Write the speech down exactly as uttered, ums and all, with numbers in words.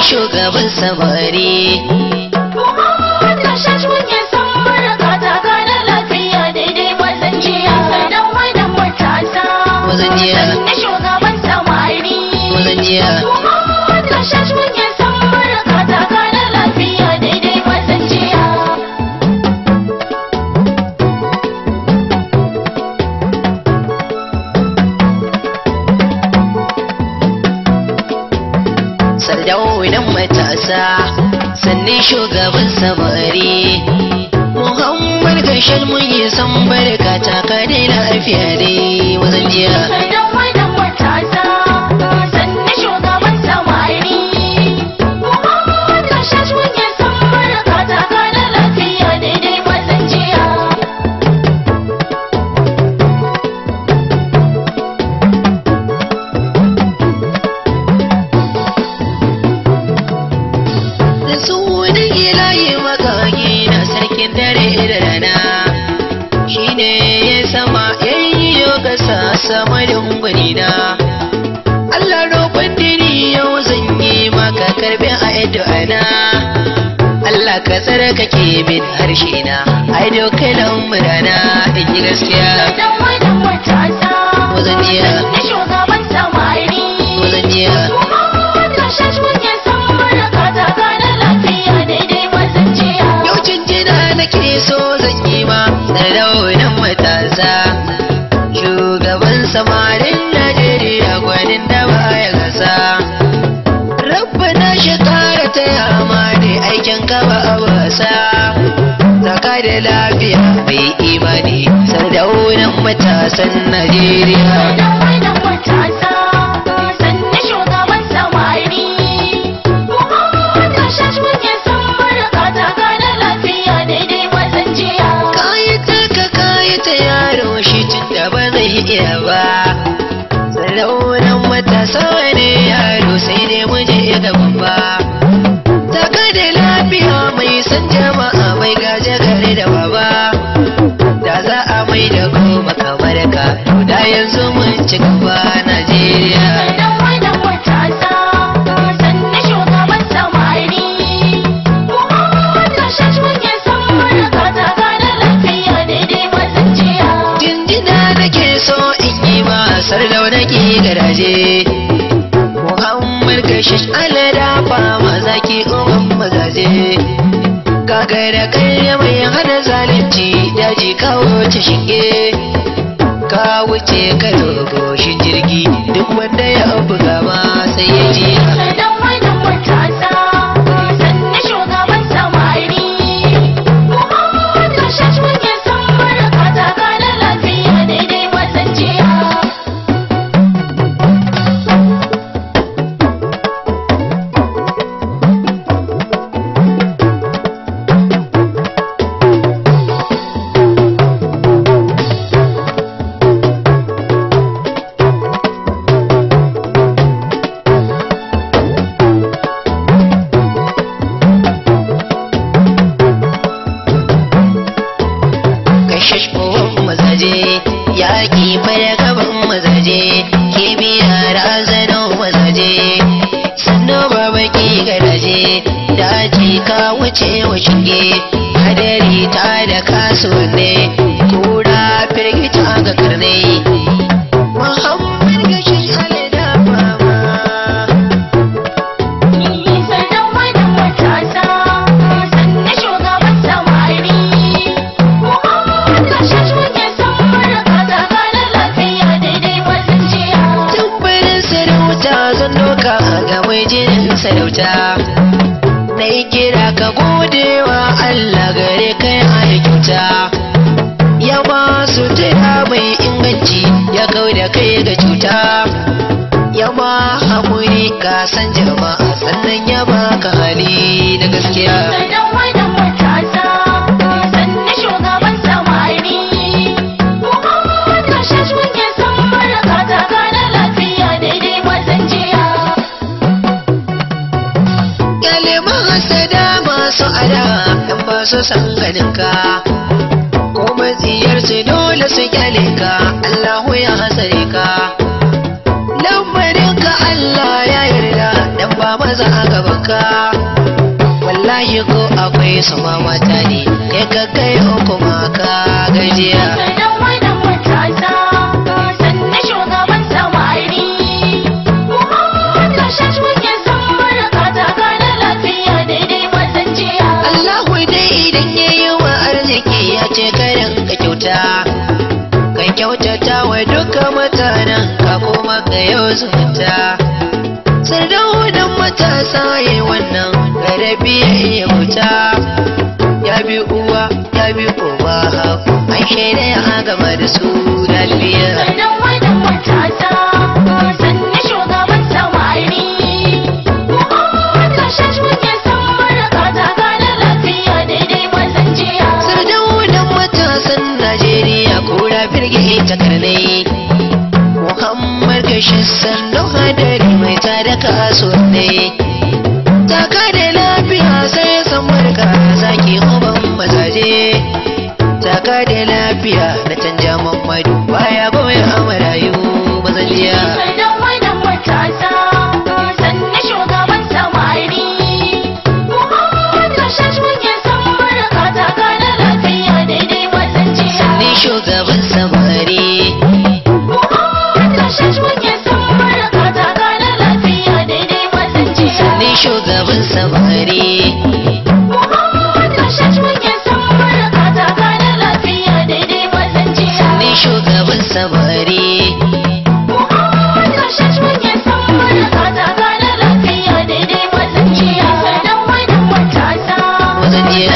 shugaban samari. Muhammad Rashid mun yi san barka ta kana lafiya daidai mazan jiya dan wadan matasa. Mazan jiya. Sanni shugaban samari. Mazan jiya. Muhammad Rashid mun yi san barka ta kana lafiya daidai mazan jiya. Sardaunan matasa, sannin shugaban samari. Muhammad Rashid mun yi san barka ta kana lafiya dai mazan jiya. Dan wadan matasa, sanni shugaban samari. Muhammad Rashid mun yi san barka ta kana lafiya daidai mazan jiya. Da sunan ilahi makagi na sarkin dare da rana, shi ne ya sama yayyo kasa sama da ungwani na. Allah roƙon dini yau zan yi maka karbi a addu'a na. Allah ka tsare kake min harshe na, ai dukkanin murana in yi gaskiya. Dan wadan matasa, Wazan jiya, sanni shugaban samari. wazan jiya. Muhammad Rashid mun yi san barka ta kana lafiya daidai mazan jiya. Yau jinjina nake so zan yi ma sardaunan matasa, shugaban samarin Najeriya gwanin da baya gasa. Rabbana shi kara taya ma da aikin ka ba a wasa, zaka da lafiya mai imani sardaunan matasan Najeriya. Dan wadan matasa, sanni shugaban samari. Muhammad Rashid mun yi san barka ta kana lafiya daidai mazan jiya. Kayi ta ka kayi ta yaro shi tun da ba zai iya ba. Sardaunan matasa ne yaro sai dai mu je gaban ba. Taka da lafiya mai san jama'a mai gaje gare da baba. Da za a mai da goma kamar ka, to da yanzu mun ci gaba Najeriya. Dan wadan matasa, sanni shugaban samari. Muhammad Rashid mun yi san barka ta kana lafiya daidai mazan jiya. Jinjina nake so in yi ma sardauna ki garaje. Muhammad Rashid Allah da fama zaki uban mazaje. Kaga da kai mai hana zalunci daji ka wuce shinge. Ka wuce ka dogo shi jirgi duk wanda ya buga ma sai ya ji. Dan wadan matasa, sanni shugaban samari. Muhammad Rashid mun yi san barka ta kana lafiya daidai mazan jiya. Kashash kowan mazaje, yaƙi fara gaban mazaje, kibiya razanin mazaje. Sannu babaki garaje, daji ka wuce wa shinge, hadari ta da kasuwanne, kura firgita ga karne. Muhammad Rashid Allah da fama. Dan wadan matasa, sanni shugaban samari. Muhammad Rashid mun yi san barka ta kana lafiya daidai mazan jiya. Tambarin sarauta zan doka ga mai jinin sarauta. Na yi kira ka gode wa Allah gare kai a kyauta. Ya ba su tira mai inganci ya kau da kai ga cuta. Ya ba haƙuri ka san jama'a sannan ya ba ka hali na gaskiya. Dan wadan matasa, sanni shugaban samari. Muhammad Rashid mun yi san barka ta kana lafiya daidai mazan jiya. Kyale mahasada masu ada ɗan ba su san ganinka. Ko matsiyarsu dole su kyale ka, Allahu ya hasare ka. Lamarinka Allah ya yarda dan ba maza a gabanka wallahi ko akwai su ma mata ne kai ka kai uku ma ka gajiya Sannan wannan matasa sannan shugaban samari Muhammad Rashid muke son barka ta gane lafiya daidai mazan jiya Allahu dai idan yayi wa arziki ya ce karin ka kyauta kan kyautata wa duka mutanen ka kuma ka yau zumunta sardaunan matasa yayi wannan garabi ya wuta ya bi uwa ya bi uba an shaida ya gama da su lafiya Sannan wannan matasa sannan shugaban samari Muhammad Rashid muke son barka ta gane lafiya daidai mazan jiya sardaunan matasan Najeriya kura firge ta karnai Muhammad gashi sannu hadari mai tada kasuwanni taka da lafiya sai san barka zaki uban mazaje taka da lafiya na canja Muhammadu baya goya amarayu mazaliya Sannan wannan matasa sannan shugaban samari Muhammad Rashid muke son barka ta gane lafiya daidai mazan jiya ni shugaban samari Muhammad Rashid muke son barka ta gane lafiya daidai mazan jiya ni shugaban samari Muhammad Rashid muke son barka ta gane lafiya daidai mazan jiya ni shugaban samari Muhammad Rashid muke son barka ta gane lafiya daidai mazan jiya Sannan wannan matasa mazaliya